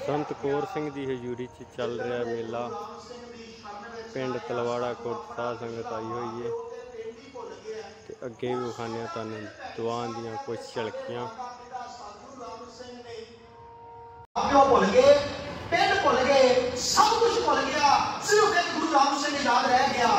संत कौर सिंह की हजूरी च चल रहा मेला। पिंड तलवाड़ा कोट साध संगत आई हुई है। ते अगे भी विखाने तुहानू दुआन दियां कुछ झलकियां। भुल गए, पिंड भुल गए, सब कुछ भुल गया, सिर्फ एक गुरु राम सिंह याद रह गया।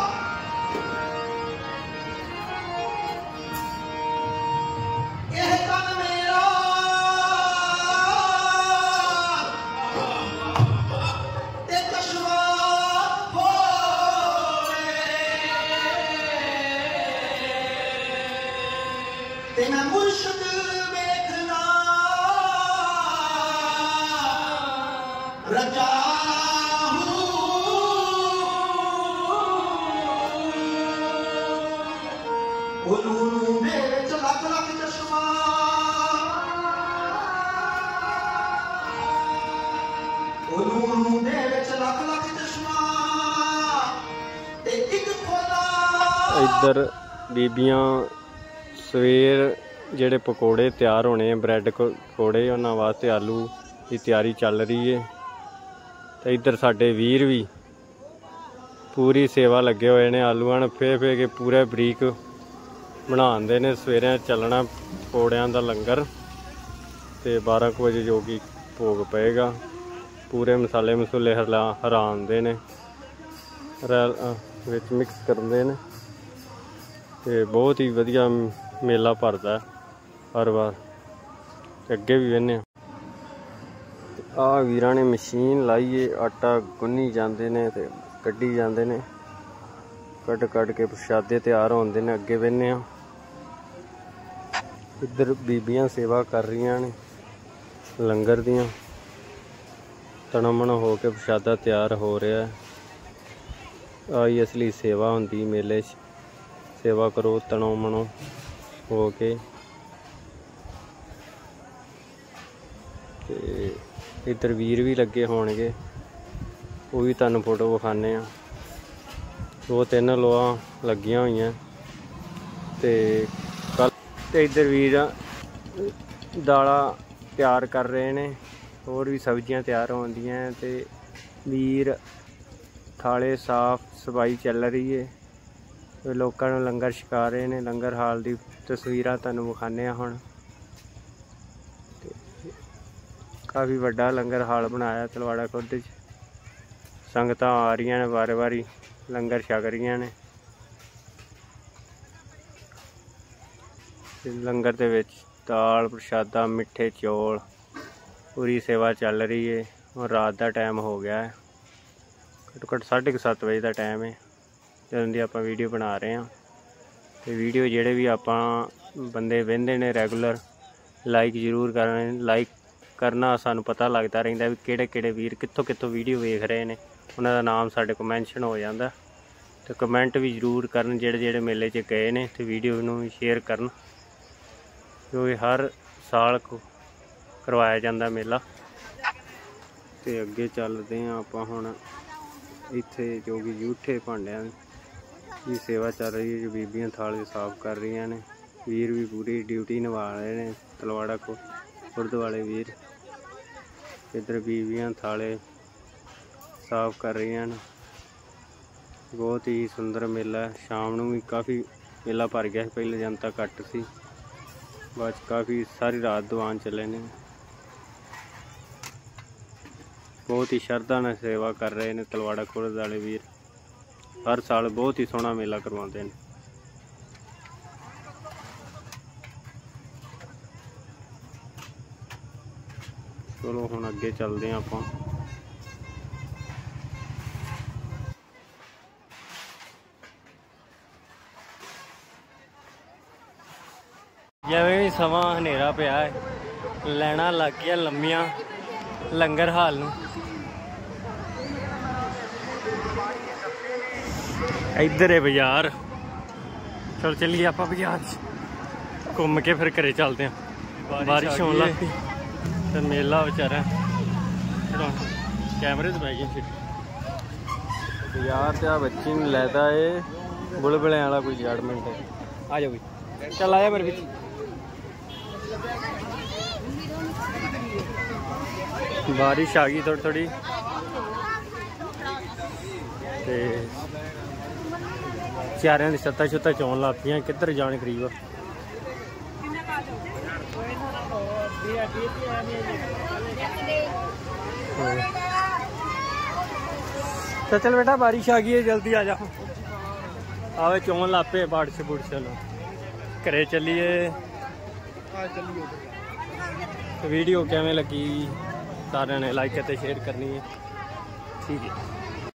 इधर बीबियां सवेर जेड़े पकौड़े तैयार होने ब्रैड पकौड़े उन्होंने वास्ते आलू की तैयारी चल रही है। तो इधर साडे वीर भी पूरी सेवा लगे हुए ने। आलूआं फे के पूरे बरीक बनाते हैं। सवेरे चलना पकौड़ियां दा लंगर तो 12 बजे जो कि भोग पेगा। पूरे मसाले मसूले हरांदे ने विच मिक्स करते हैं। तो बहुत ही वधिया मेला भरदा हर बार। अगे भी वेने आ वीरां ने मशीन लाइए आटा गुन्नी जाते हैं तो कड्ढी जाते हैं। कट के प्रशादे तैयार होंदे ने। अगे वेने इधर बीबियां सेवा कर रही ने लंगर दियां। तनमन हो के प्रशादा तैयार हो रहा है। आई असली सेवा होंदी मेले च। सेवा करो तनो मनो हो के। इधर वीर भी लगे होणगे, वो भी तुहानू फोटो विखाने। 2-3 लोआ लगियां हुई ते कल। ते इधर वीर दाला तैयार कर रहे ने, होर भी सब्जियां तैयार होंदियां ते वीर थाले साफ सफाई चल रही है। लोगों को लंगर छका रहे हैं। लंगर हाल की तस्वीरां तुहानू विखाने हुण। काफ़ी वड्डा लंगर हाल बनाया तलवाड़ा खुर्द च। संगतां आ रही ने बारी बारी लंगर छक रही ने। लंगर दे विच दाल प्रशादा मिठे चौल पूरी सेवा चल रही है। और रात का टाइम हो गया है, घट्टो घट्ट 7:30 बजे का टाइम है ਜਦੋਂ ਦੀ ਆਪਾਂ ਵੀਡੀਓ ਬਣਾ ਰਹੇ ਹਾਂ। ਤੇ ਵੀਡੀਓ ਜਿਹੜੇ ਵੀ ਆਪਾਂ ਬੰਦੇ ਵਹਿੰਦੇ ਨੇ ਰੈਗੂਲਰ ਲਾਈਕ ਜ਼ਰੂਰ ਕਰਨ। ਲਾਈਕ ਕਰਨਾ ਸਾਨੂੰ ਪਤਾ ਲੱਗਦਾ ਰਹਿੰਦਾ ਵੀ ਕਿਹੜੇ ਵੀਰ ਕਿੱਥੋਂ ਵੀਡੀਓ ਵੇਖ ਰਹੇ ਨੇ। ਉਹਨਾਂ ਦਾ ਨਾਮ ਸਾਡੇ ਕੋਲ ਮੈਂਸ਼ਨ ਹੋ ਜਾਂਦਾ। ਤੇ ਕਮੈਂਟ ਵੀ ਜ਼ਰੂਰ ਕਰਨ ਜਿਹੜੇ ਮੇਲੇ 'ਚ ਗਏ ਨੇ। ਤੇ ਵੀਡੀਓ ਨੂੰ ਵੀ ਸ਼ੇਅਰ ਕਰਨ ਕਿਉਂਕਿ ਹਰ ਸਾਲ ਕਰਵਾਇਆ ਜਾਂਦਾ ਮੇਲਾ। ਤੇ ਅੱਗੇ ਚੱਲਦੇ ਹਾਂ ਆਪਾਂ ਹੁਣ। ਇੱਥੇ ਜੋ कि जूठे भांडियां की सेवा चल रही है। जो बीबियां थाले साफ कर रही ने। वीर भी पूरी ड्यूटी निभा रहे हैं तलवाड़ा को खुर्द वाले वीर। इधर बीबियां थाले साफ कर रही हैं। बहुत ही सुंदर मेला है। शाम को भी काफ़ी मेला भर गया। पहले जनता घट सी, बाद काफ़ी सारी रात दीवान चले ने। बहुत ही श्रद्धा ने सेवा कर रहे हैं तलवाड़ा खुर्द वाले वीर। हर साल बहुत ही सोहना मेला करवाते हैं। चलो हुण अगे चलते हैं आपां। जिवें भी समा हनेरा पिया है लैना लग गया लम्मियां लंगर हाल नूं। इधर है बाजार। चलो चलिए आप बाजार घूम के फिर घरे चलते हैं। बारिश होने लग पई तो मेला बेचारा कैमरे तो पै गए। बाजार तो बच्ची ने लैता है बुलबुलें वाला कोई गारमेंट है। आ जाओ भाई, चल आया मेरे पीछे। बारिश आ गई थोड़ी थोड़ी ते चारियां दी छत्तां छुत्तां चौन लग पियां। किधर जाने करीब तो चल बेटा बारिश आ गई है, जल्दी आ जा। आवे चौन लग पे बारिश बुरिश घरे चलिए। वीडियो किवें लगी सारे ने लाइक ते शेयर करनी है, ठीक है।